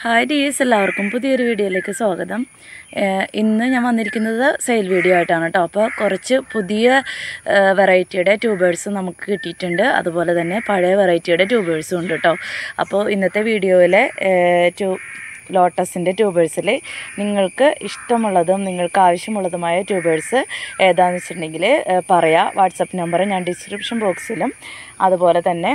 Hi dears, എല്ലാവർക്കും പുതിയൊരു വീഡിയോയിലേക്ക് സ്വാഗതം. ഇന്ന് ഞാൻ വന്നിരിക്കുന്നത് സെയിൽ വീഡിയോ ആയിട്ടാണ് കേട്ടോ. അപ്പോൾ കുറച്ച് പുതിയ വെറൈറ്റിയുടെ ട്യൂബേഴ്സ് നമുക്ക് കിട്ടിയിട്ടുണ്ട്. അതുപോലെ തന്നെ പഴയ വെറൈറ്റിയുടെ ട്യൂബേഴ്സും ഉണ്ട് കേട്ടോ. അപ്പോൾ ഇന്നത്തെ വീഡിയോയിലെ ലോട്ടസിൻ്റെ ട്യൂബേഴ്സിൽ നിങ്ങൾക്ക് ഇഷ്ടമുള്ളതും നിങ്ങൾക്ക് ആവശ്യമുള്ളതുമായ ട്യൂബേഴ്സ് ഏതാണെന്ന് വെച്ചിട്ടുണ്ടെങ്കിൽ പറയാം. വാട്സപ്പ് നമ്പർ ഞാൻ ഡിസ്ക്രിപ്ഷൻ ബോക്സിലും അതുപോലെ തന്നെ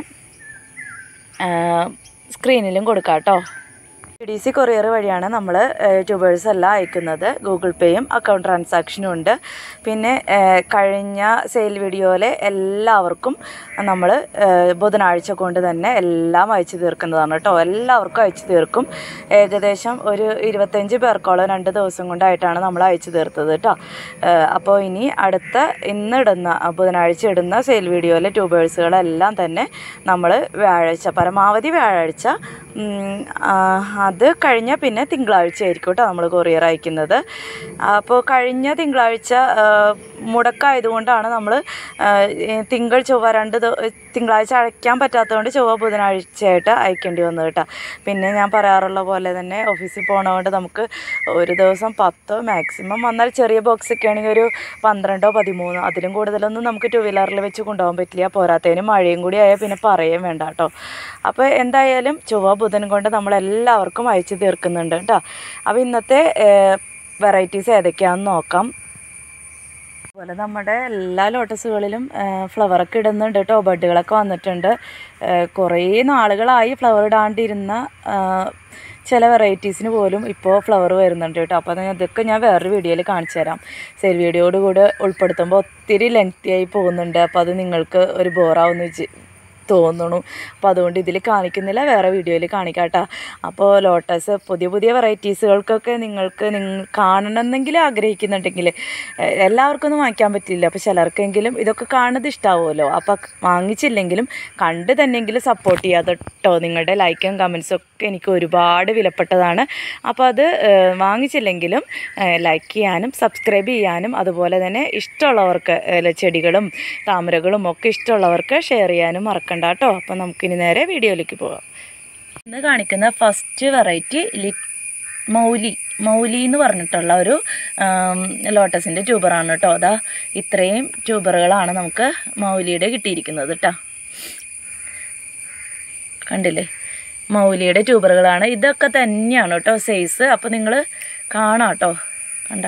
സ്ക്രീനിലും കൊടുക്കാം കേട്ടോ. DDC കൊറിയർ വഴിയാണ് നമ്മൾ ട്യൂബേഴ്സ് എല്ലാം അയക്കുന്നത്. ഗൂഗിൾ പേയും അക്കൗണ്ട് ട്രാൻസാക്ഷനും ഉണ്ട്. പിന്നെ കഴിഞ്ഞ സെയിൽ വീഡിയോയിലെ എല്ലാവർക്കും നമ്മൾ ബുധനാഴ്ച കൊണ്ട് തന്നെ എല്ലാം അയച്ചു തീർക്കുന്നതാണ് കേട്ടോ. എല്ലാവർക്കും അയച്ചു തീർക്കും. ഏകദേശം ഒരു 25 പേർക്കോളം 2 ദിവസം കൊണ്ടായിട്ടാണ് നമ്മൾ അയച്ചു തീർത്തത് കേട്ടോ. അപ്പോൾ ഇനി ഇന്നിടുന്ന ബുധനാഴ്ച ഇടുന്ന സെയിൽ വീഡിയോയിലെ ട്യൂബേഴ്സുകളെല്ലാം തന്നെ നമ്മൾ വ്യാഴാഴ്ച, പരമാവധി വ്യാഴാഴ്ച, അത് കഴിഞ്ഞാൽ പിന്നെ തിങ്കളാഴ്ച ആയിരിക്കും കേട്ടോ നമ്മൾ കൊറിയർ അയക്കുന്നത്. അപ്പോൾ കഴിഞ്ഞ തിങ്കളാഴ്ച മുടക്കായതുകൊണ്ടാണ് നമ്മൾ തിങ്കൾ ചൊവ്വ തിങ്കളാഴ്ച അയക്കാൻ പറ്റാത്തതുകൊണ്ട് ചൊവ്വ ബുധനാഴ്ചയായിട്ട് അയക്കേണ്ടി വന്നത് കേട്ടോ. പിന്നെ ഞാൻ പറയാറുള്ള പോലെ തന്നെ ഓഫീസിൽ പോകണതുകൊണ്ട് നമുക്ക് ഒരു ദിവസം 10 മാക്സിമം വന്നാൽ ചെറിയ ബോക്സൊക്കെ ആണെങ്കിൽ ഒരു 12 13, അതിലും കൂടുതലൊന്നും നമുക്ക് 2 വീലറിൽ വെച്ച് കൊണ്ടുപോകാൻ പറ്റില്ല. പോരാത്തതിന് മഴയും കൂടി ആയാൽ പിന്നെ പറയുകയും വേണ്ട കേട്ടോ. അപ്പോൾ എന്തായാലും ചൊവ്വ ബുധൻ കൊണ്ട് നമ്മളെല്ലാവർക്കും അയച്ചു തീർക്കുന്നുണ്ട് കേട്ടോ. അപ്പോൾ ഇന്നത്തെ വെറൈറ്റീസ് ഏതൊക്കെയാണെന്ന് നോക്കാം. അതുപോലെ നമ്മുടെ എല്ലാ ലോട്ടസുകളിലും ഫ്ലവറൊക്കെ ഇടുന്നുണ്ട് കേട്ടോ. ബഡുകളൊക്കെ വന്നിട്ടുണ്ട്. കുറേ നാളുകളായി ഫ്ലവർ ഇടാണ്ടിരുന്ന ചില വെറൈറ്റീസിന് പോലും ഇപ്പോൾ ഫ്ലവർ വരുന്നുണ്ട് കേട്ടോ. അപ്പോൾ അതൊക്കെ ഞാൻ വേറൊരു വീഡിയോയിൽ കാണിച്ചു തരാം. സെയിൽ വീഡിയോയോട് കൂടെ ഉൾപ്പെടുത്തുമ്പോൾ ഒത്തിരി ലെങ്തി ആയി പോകുന്നുണ്ട്. അപ്പോൾ അത് നിങ്ങൾക്ക് ഒരു ബോറാവുമെന്ന് തോന്നുന്നു. അപ്പോൾ അതുകൊണ്ട് ഇതിൽ കാണിക്കുന്നില്ല, വേറെ വീഡിയോയിൽ കാണിക്കാം കേട്ടോ. അപ്പോൾ ലോട്ടസ് പുതിയ വെറൈറ്റീസുകൾക്കൊക്കെ നിങ്ങൾക്ക് കാണണമെന്നെങ്കിൽ ആഗ്രഹിക്കുന്നുണ്ടെങ്കിൽ എല്ലാവർക്കൊന്നും വാങ്ങിക്കാൻ പറ്റില്ല. അപ്പോൾ ചിലർക്കെങ്കിലും ഇതൊക്കെ കാണുന്നത് ഇഷ്ടമാവുമല്ലോ. അപ്പോൾ വാങ്ങിച്ചില്ലെങ്കിലും കണ്ട് തന്നെയെങ്കിലും സപ്പോർട്ട് ചെയ്യാതെ കേട്ടോ. നിങ്ങളുടെ ലൈക്കും കമൻസും ഒക്കെ എനിക്ക് ഒരുപാട് വിലപ്പെട്ടതാണ്. അപ്പോൾ അത് വാങ്ങിച്ചില്ലെങ്കിലും ലൈക്ക് ചെയ്യാനും സബ്സ്ക്രൈബ് ചെയ്യാനും അതുപോലെ തന്നെ ഇഷ്ടമുള്ളവർക്ക് ചെടികളും താമരകളും ഒക്കെ ഇഷ്ടമുള്ളവർക്ക് ഷെയർ ചെയ്യാനും മറക്കണ്ട കേട്ടോ. അപ്പോൾ നമുക്കിനി നേരെ വീഡിയോയിലേക്ക് പോകാം. ഇന്ന് കാണിക്കുന്ന ഫസ്റ്റ് വെറൈറ്റി മൗലി എന്ന് പറഞ്ഞിട്ടുള്ള ഒരു ലോട്ടസിൻ്റെ ട്യൂബറാണ് കേട്ടോ. അതാ ഇത്രയും ട്യൂബറുകളാണ് നമുക്ക് മൗലിയുടെ കിട്ടിയിരിക്കുന്നത് കേട്ടോ. കണ്ടില്ലേ, മൗലിയുടെ ട്യൂബറുകളാണ്. ഇതൊക്കെ തന്നെയാണ് കേട്ടോ സൈസ്. അപ്പോൾ നിങ്ങൾ കാണാം കേട്ടോ. കണ്ട,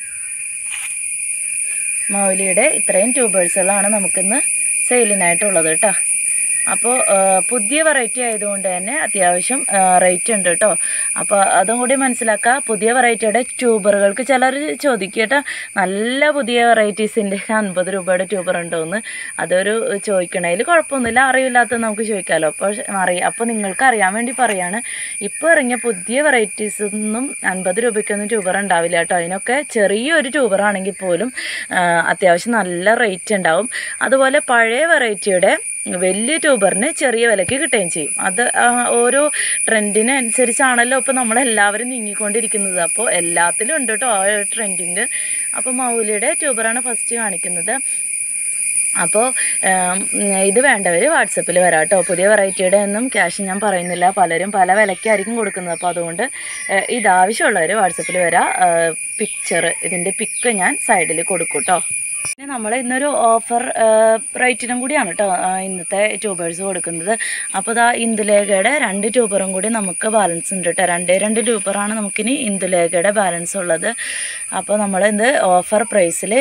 മൗലിയുടെ ഇത്രയും ട്യൂബേഴ്സുകളാണ് നമുക്കിന്ന് സെയിലിനായിട്ടുള്ളത് കേട്ടോ. അപ്പോൾ പുതിയ വെറൈറ്റി ആയതുകൊണ്ട് തന്നെ അത്യാവശ്യം റേറ്റ് ഉണ്ട് കേട്ടോ. അപ്പോൾ അതും കൂടി മനസ്സിലാക്കുക. പുതിയ വെറൈറ്റിയുടെ ട്യൂബറുകൾക്ക് ചിലർ ചോദിക്കട്ടെ, നല്ല പുതിയ വെറൈറ്റീസിൻ്റെ 50 രൂപയുടെ ട്യൂബർ ഉണ്ടോയെന്ന്. അതൊരു ചോദിക്കണതിൽ കുഴപ്പമൊന്നുമില്ല. അറിയില്ലാത്തത് നമുക്ക് ചോദിക്കാമല്ലോ. അപ്പോൾ നിങ്ങൾക്ക് അറിയാൻ വേണ്ടി പറയാണ്, ഇപ്പോൾ ഇറങ്ങിയ പുതിയ വെറൈറ്റീസൊന്നും 50 രൂപയ്ക്കൊന്നും ട്യൂബർ ഉണ്ടാവില്ല കേട്ടോ. അതിനൊക്കെ ചെറിയൊരു ട്യൂബറാണെങ്കിൽ പോലും അത്യാവശ്യം നല്ല റേറ്റ് ഉണ്ടാവും. അതുപോലെ പഴയ വെറൈറ്റിയുടെ വലിയ ട്യൂബറിന് ചെറിയ വിലയ്ക്ക് കിട്ടുകയും ചെയ്യും. അത് ഓരോ ട്രെൻഡിനനുസരിച്ചാണല്ലോ ഇപ്പോൾ നമ്മളെല്ലാവരും നീങ്ങിക്കൊണ്ടിരിക്കുന്നത്. അപ്പോൾ എല്ലാത്തിലും ഉണ്ട് കേട്ടോ ആ ട്രെൻഡിങ്. അപ്പോൾ മൗലിയുടെ ട്യൂബറാണ് ഫസ്റ്റ് കാണിക്കുന്നത്. അപ്പോൾ ഇത് വേണ്ടവർ വാട്സപ്പിൽ വരാം കേട്ടോ. പുതിയ വെറൈറ്റിയുടെ ഒന്നും ക്യാഷ് ഞാൻ പറയുന്നില്ല, പലരും പല വിലയ്ക്കായിരിക്കും കൊടുക്കുന്നത്. അപ്പോൾ അതുകൊണ്ട് ഇതാവശ്യമുള്ളവർ വാട്സപ്പിൽ വരാം. ഇതിൻ്റെ പിക്ക് ഞാൻ സൈഡിൽ കൊടുക്കും കേട്ടോ. പിന്നെ നമ്മൾ ഇന്നൊരു ഓഫർ റേറ്റിനും കൂടിയാണ് കേട്ടോ ഇന്നത്തെ ട്യൂബേഴ്സ് കൊടുക്കുന്നത്. അപ്പോൾ ഇതാ ഇന്ദുലേഖയുടെ 2 ട്യൂബറും കൂടി നമുക്ക് ബാലൻസ് ഉണ്ട് കേട്ടോ. 2 ട്യൂബറാണ് നമുക്കിനി ഇന്ദുലേഖയുടെ ബാലൻസ് ഉള്ളത്. അപ്പോൾ നമ്മൾ ഇത് ഓഫർ പ്രൈസിൽ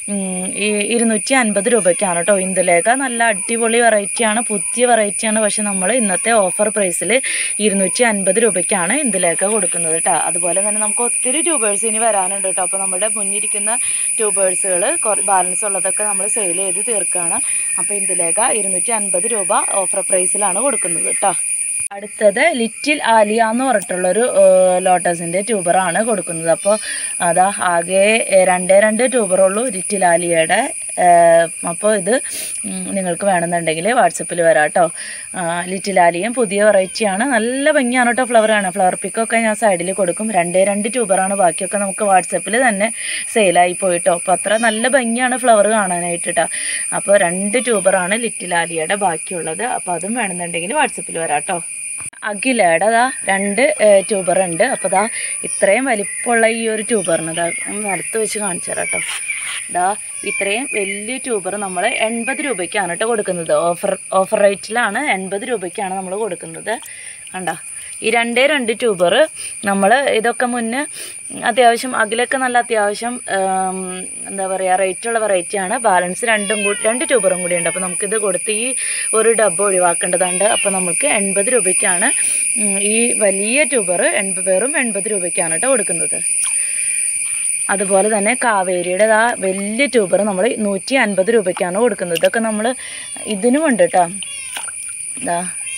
250 രൂപയ്ക്കാണ് കേട്ടോ. ഇന്ദുലേഖ നല്ല അടിപൊളി വെറൈറ്റിയാണ്, പുതിയ വെറൈറ്റിയാണ്. പക്ഷെ നമ്മൾ ഇന്നത്തെ ഓഫർ പ്രൈസിൽ 250 രൂപയ്ക്കാണ് ഇന്ദുലേഖ കൊടുക്കുന്നത് കേട്ടോ. അതുപോലെ തന്നെ നമുക്ക് ഒത്തിരി ട്യൂബേഴ്സ് ഇനി വരാനുണ്ട് കേട്ടോ. അപ്പോൾ നമ്മുടെ മുന്നിരിക്കുന്ന ട്യൂബേഴ്സുകൾ ബാലൻസ് ഉള്ളതൊക്കെ നമ്മൾ സെയിൽ ചെയ്ത് തീർക്കുകയാണ്. അപ്പോൾ ഇന്ദുലേഖ 250 രൂപ ഓഫർ പ്രൈസിലാണ് കൊടുക്കുന്നത് കേട്ടോ. അടുത്തത് ലിറ്റിൽ ആലിയ എന്ന് പറഞ്ഞിട്ടുള്ളൊരു ലോട്ടസിൻ്റെ ട്യൂബറാണ് കൊടുക്കുന്നത്. അപ്പോൾ അതാ ആകെ 2 ട്യൂബറുള്ളൂ ലിറ്റിൽ ആലിയയുടെ. അപ്പോൾ ഇത് നിങ്ങൾക്ക് വേണമെന്നുണ്ടെങ്കിൽ വാട്സപ്പിൽ വരാം കേട്ടോ. ലിറ്റിൽ ആലിയും പുതിയ വെറൈറ്റിയാണ്, നല്ല ഭംഗിയാണ് കേട്ടോ. ഫ്ലവർ പിക്കൊക്കെ ഞാൻ സൈഡിൽ കൊടുക്കും. 2 ട്യൂബറാണ്, ബാക്കിയൊക്കെ നമുക്ക് വാട്സപ്പിൽ തന്നെ സെയിലായി പോയിട്ടോ. അപ്പോൾ അത്ര നല്ല ഭംഗിയാണ് ഫ്ലവർ കാണാനായിട്ട് കേട്ടോ. അപ്പോൾ 2 ട്യൂബറാണ് ലിറ്റിൽ ആലിയയുടെ ബാക്കിയുള്ളത്. അപ്പോൾ അതും വേണമെന്നുണ്ടെങ്കിൽ വാട്സപ്പിൽ വരാം കേട്ടോ. അഖിലയുടെ അതാ 2 ട്യൂബറുണ്ട്. അപ്പോൾ ഇതാ ഇത്രയും വലിപ്പമുള്ള ഈ ഒരു ട്യൂബറിന് ഇതാ നിലത്ത് വെച്ച് കാണിച്ചു തരാം കേട്ടോ. ഇതാ ഇത്രയും വലിയ ട്യൂബർ നമ്മൾ 80 രൂപയ്ക്കാണ് കേട്ടോ കൊടുക്കുന്നത്. ഓഫർ റേറ്റിലാണ് 80 രൂപയ്ക്കാണ് നമ്മൾ കൊടുക്കുന്നത്. കണ്ടോ ഈ 2 ട്യൂബർ നമ്മൾ ഇതൊക്കെ മുന്നേ അത്യാവശ്യം അഖിലൊക്കെ നല്ല അത്യാവശ്യം എന്താ പറയുക റേറ്റുള്ള വെറൈറ്റിയാണ്. ബാലൻസ് 2 ട്യൂബറും കൂടി ഉണ്ട്. അപ്പോൾ നമുക്കിത് കൊടുത്ത് ഈ ഒരു ഡബ്ബ ഒഴിവാക്കേണ്ടതുണ്ട്. അപ്പോൾ നമുക്ക് 80 രൂപയ്ക്കാണ് ഈ വലിയ ട്യൂബർ 80 രൂപയ്ക്കാണ് കേട്ടോ കൊടുക്കുന്നത്. അതുപോലെ തന്നെ കാവേരിയുടെ ആ വലിയ ട്യൂബർ നമ്മൾ 150 രൂപയ്ക്കാണ് കൊടുക്കുന്നത്. ഇതൊക്കെ നമ്മൾ ഇതിനുമുണ്ട് കേട്ടോ. ഇതാ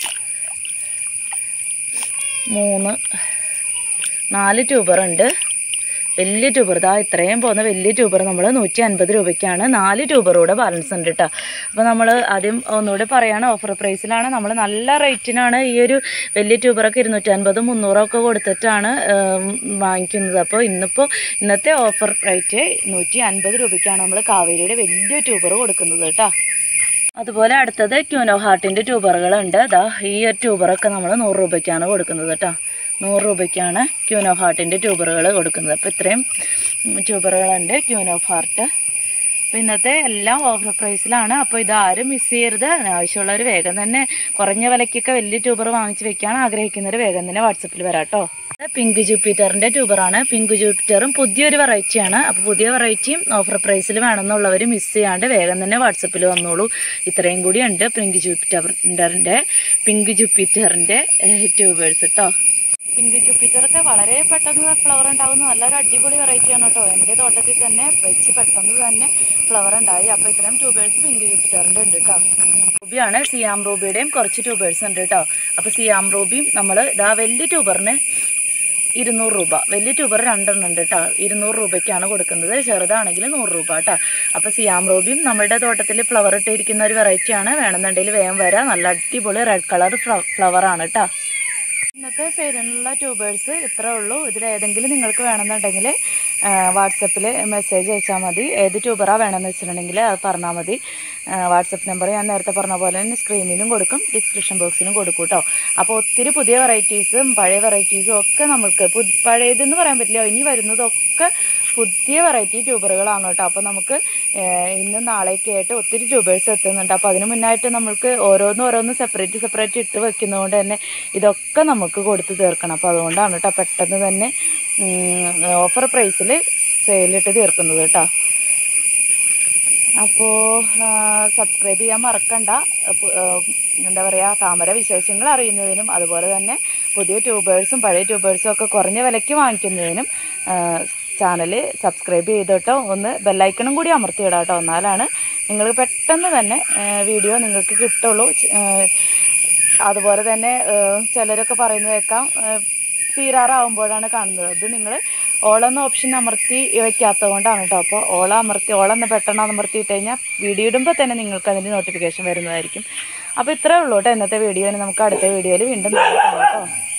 4 ട്യൂബറുണ്ട്. വലിയ ട്യൂബർ ഇതാ ഇത്രയും പോകുന്ന വലിയ ട്യൂബർ നമ്മൾ 150 രൂപയ്ക്കാണ്. 4 ട്യൂബറൂടെ ബാലൻസ് ഉണ്ട് കേട്ടോ. അപ്പോൾ നമ്മൾ ആദ്യം ഒന്നുകൂടെ പറയുകയാണ്, ഓഫർ പ്രൈസിലാണ് നമ്മൾ നല്ല റേറ്റിനാണ് ഈ ഒരു വലിയ ട്യൂബറൊക്കെ 250 300 കൊടുത്തിട്ടാണ് വാങ്ങിക്കുന്നത്. അപ്പോൾ ഇന്നത്തെ ഓഫർ റേറ്റ് 150 രൂപയ്ക്കാണ് നമ്മൾ കാവേരിയുടെ വലിയ ട്യൂബർ കൊടുക്കുന്നത് കേട്ടോ. അതുപോലെ അടുത്തത് ക്യൂനോ ഹാർട്ടിൻ്റെ ട്യൂബറുകളുണ്ട്. ഇതാ ഈ ഒരു ട്യൂബറൊക്കെ നമ്മൾ 100 രൂപയ്ക്കാണ് കൊടുക്കുന്നത് കേട്ടോ. 100 രൂപയ്ക്കാണ് ക്യൂനോ ഹാർട്ടിൻ്റെ ട്യൂബറുകൾ കൊടുക്കുന്നത്. അപ്പോൾ ഇത്രയും ട്യൂബറുകളുണ്ട് ക്യൂനോ ഹാർട്ട്. അപ്പോൾ ഇന്നത്തെ എല്ലാം ഓഫർ പ്രൈസിലാണ്. അപ്പോൾ ഇതാരും മിസ് ചെയ്യരുത്. ആവശ്യമുള്ളവർ വേഗം തന്നെ കുറഞ്ഞ വിലയ്ക്കൊക്കെ വലിയ ട്യൂബർ വാങ്ങിച്ച് വെക്കാൻ ആഗ്രഹിക്കുന്നവർ വേഗം തന്നെ വാട്സപ്പിൽ വരാം കേട്ടോ. പിങ്ക് ജൂപ്പിറ്ററിൻ്റെ ട്യൂബറാണ്. പിങ്ക് ജൂപ്പിറ്ററും പുതിയൊരു വെറൈറ്റിയാണ്. അപ്പോൾ പുതിയ വെറൈറ്റിയും ഓഫർ പ്രൈസിൽ വേണമെന്നുള്ളവർ മിസ് ചെയ്യാണ്ട് വേഗം തന്നെ വാട്സപ്പിൽ വന്നോളൂ. ഇത്രയും കൂടി ഉണ്ട് പിങ്ക് ജൂപ്പിറ്ററിൻ്റെ ട്യൂബേഴ്സ് കേട്ടോ. പിങ്ക് ജൂപ്പിറ്ററൊക്കെ വളരെ പെട്ടെന്ന് ഫ്ലവർ ഉണ്ടാകുന്ന നല്ലൊരു അടിപൊളി വെറൈറ്റിയാണ് കേട്ടോ. എൻ്റെ തോട്ടത്തിൽ തന്നെ വെച്ച് പെട്ടെന്ന് തന്നെ ഫ്ലവർ ഉണ്ടായി. അപ്പോൾ ഇത്രയും ട്യൂബേഴ്സ് പിങ്ക് ജൂപ്പിറ്ററിൻ്റെ ഉണ്ട് കേട്ടോ. റൂബിയാണ്. സിയാം റൂബിയുടെയും കുറച്ച് ട്യൂബേഴ്സ് ഉണ്ട് കേട്ടോ. അപ്പോൾ സിയാം റൂബിയും നമ്മൾ ഇതാ വലിയ ട്യൂബറിന് 200 രൂപ. വലിയ ട്യൂബർ 2 ഉണ്ട് കേട്ടോ. 200 രൂപയ്ക്കാണ് കൊടുക്കുന്നത്. ചെറുതാണെങ്കിൽ 100 രൂപ കേട്ടോ. അപ്പോൾ സിയാം റൂബിയും നമ്മുടെ തോട്ടത്തിൽ ഫ്ലവർ ഇട്ടിരിക്കുന്ന ഒരു വെറൈറ്റിയാണ്. വേണമെന്നുണ്ടെങ്കിൽ വേഗം വരാം. നല്ല അടിപൊളി റെഡ് കളർ ഫ്ലവറാണ് കേട്ടോ. ഇന്നത്തെ സെയിലിനുള്ള ട്യൂബേഴ്സ് ഇത്രേ ഉള്ളൂ. ഇതിലേതെങ്കിലും നിങ്ങൾക്ക് വേണമെന്നുണ്ടെങ്കിൽ വാട്സപ്പിൽ മെസ്സേജ് അയച്ചാൽ മതി. ഏത് ട്യൂബറാണ് വേണമെന്ന് വെച്ചിട്ടുണ്ടെങ്കിൽ അത് പറഞ്ഞാൽ മതി. വാട്സപ്പ് നമ്പർ ഞാൻ നേരത്തെ പറഞ്ഞ പോലെ തന്നെ സ്ക്രീനിലും കൊടുക്കും, ഡിസ്ക്രിപ്ഷൻ ബോക്സിലും കൊടുക്കും കേട്ടോ. അപ്പോൾ ഒത്തിരി പുതിയ വെറൈറ്റീസും പഴയ വെറൈറ്റീസും ഒക്കെ നമുക്ക് പഴയതെന്ന് പറയാൻ പറ്റില്ല, ഇനി വരുന്നതൊക്കെ പുതിയ വെറൈറ്റി ട്യൂബറുകളാണ് കേട്ടോ. അപ്പോൾ നമുക്ക് ഇന്നും നാളേക്ക് ആയിട്ട് ഒത്തിരി ട്യൂബേഴ്സ് എത്തുന്നുണ്ട്. അപ്പോൾ അതിന് മുന്നായിട്ട് നമ്മൾക്ക് ഓരോന്ന് സെപ്പറേറ്റ് ഇട്ട് വെക്കുന്നതുകൊണ്ട് തന്നെ ഇതൊക്കെ നമുക്ക് കൊടുത്ത് തീർക്കണം. അപ്പോൾ അതുകൊണ്ടാണ് കേട്ടോ പെട്ടെന്ന് തന്നെ ഓഫർ പ്രൈസിൽ സെയിലിട്ട് തീർക്കുന്നത് കേട്ടോ. അപ്പോൾ സബ്സ്ക്രൈബ് ചെയ്യാൻ മറക്കണ്ട. എന്താ പറയുക, താമര വിശേഷങ്ങൾ അറിയുന്നതിനും അതുപോലെ തന്നെ പുതിയ ട്യൂബേഴ്സും പഴയ ട്യൂബേഴ്സും ഒക്കെ കുറഞ്ഞ വിലയ്ക്ക് വാങ്ങിക്കുന്നതിനും ചാനൽ സബ്സ്ക്രൈബ് ചെയ്തിട്ടോ ഒന്ന് ബെല്ലൈക്കണും കൂടി അമർത്തിയിടാം കേട്ടോ. എന്നാലാണ് നിങ്ങൾ പെട്ടെന്ന് തന്നെ വീഡിയോ നിങ്ങൾക്ക് കിട്ടുള്ളൂ. അതുപോലെ തന്നെ ചിലരൊക്കെ പറയുന്നത് കേൾക്കാം തീരാറാവുമ്പോഴാണ് കാണുന്നത്. അത് നിങ്ങൾ ഓളെന്ന ഓപ്ഷൻ അമർത്തി വയ്ക്കാത്തത് കൊണ്ടാണ് കേട്ടോ. അപ്പോൾ ഓളെന്ന് പെട്ടെന്ന് അമർത്തിയിട്ട് കഴിഞ്ഞാൽ വീഡിയോ ഇടുമ്പോൾ തന്നെ നിങ്ങൾക്ക് അതിൻ്റെ നോട്ടിഫിക്കേഷൻ വരുന്നതായിരിക്കും. അപ്പോൾ ഇത്രേ ഉള്ളൂ കേട്ടോ ഇന്നത്തെ വീഡിയോ. നമുക്ക് അടുത്ത വീഡിയോയിൽ വീണ്ടും കാണാം കേട്ടോ.